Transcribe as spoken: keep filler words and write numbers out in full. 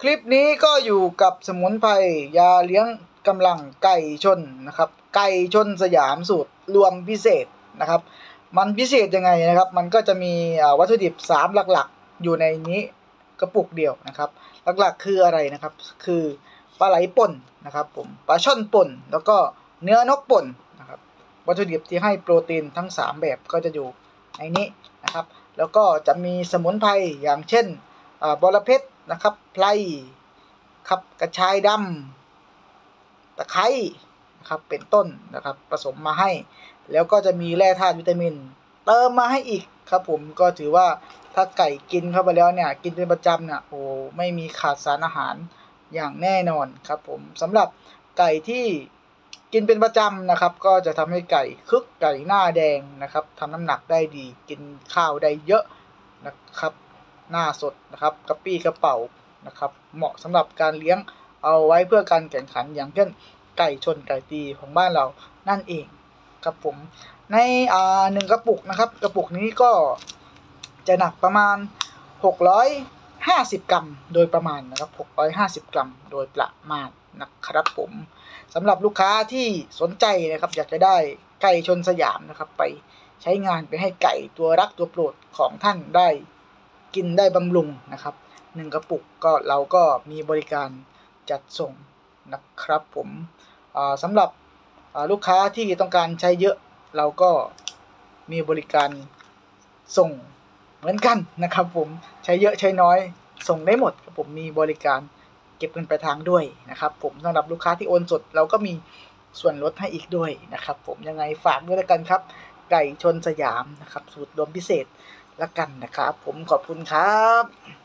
คลิปนี้ก็อยู่กับสมุนไพรยาเลี้ยงกำลังไก่ชนนะครับไก่ชนสยามสูตรรวมพิเศษนะครับมันพิเศษยังไงนะครับมันก็จะมีวัตถุดิบสามหลักๆอยู่ในนี้กระปุกเดียวนะครับหลักๆคืออะไรนะครับคือปลาไหลป่นนะครับผมปลาช่อนป่นแล้วก็เนื้อนกป่นนะครับวัตถุดิบที่ให้โปรตีนทั้งสามแบบก็จะอยู่ในนี้นะครับแล้วก็จะมีสมุนไพรอย่างเช่นบอระเพ็ดนะครับไพรครับกระชายดำตะไคร้นะครับเป็นต้นนะครับผสมมาให้แล้วก็จะมีแร่ธาตุวิตามินเติมมาให้อีกครับผมก็ถือว่าถ้าไก่กินเข้าไปแล้วเนี่ยกินเป็นประจำเนี่ยโอ้ไม่มีขาดสารอาหารอย่างแน่นอนครับผมสำหรับไก่ที่กินเป็นประจำนะครับก็จะทำให้ไก่คึกไก่หน้าแดงนะครับทำน้ำหนักได้ดีกินข้าวได้เยอะนะครับหน้าสดนะครับกระปี้กระเป๋านะครับเหมาะสำหรับการเลี้ยงเอาไว้เพื่อการแข่งขันอย่างเช่นไก่ชนไก่ตีของบ้านเรานั่นเองครับผมในอ่าหนึ่งกระปุกนะครับกระปุกนี้ก็จะหนักประมาณหกร้อยห้าสิบกรัมโดยประมาณนะครับหกร้อยห้าสิบกรัมโดยประมาณนะครับผมสำหรับลูกค้าที่สนใจนะครับอยากจะได้ไก่ชนสยามนะครับไปใช้งานไปให้ไก่ตัวรักตัวโปรดของท่านได้กินได้บำรุงนะครับหนึ่งกระปุกก็เราก็มีบริการจัดส่งนะครับผมสำหรับลูกค้าที่ต้องการใช้เยอะเราก็มีบริการส่งเหมือนกันนะครับผมใช้เยอะใช้น้อยส่งได้หมดครับผมมีบริการเก็บเงินปลายทางด้วยนะครับผมสำหรับลูกค้าที่โอนสดเราก็มีส่วนลดให้อีกด้วยนะครับผมยังไงฝากด้วยแล้วกันครับไก่ชนสยามนะครับสูตรรวมพิเศษละกันนะครับผมขอบคุณครับ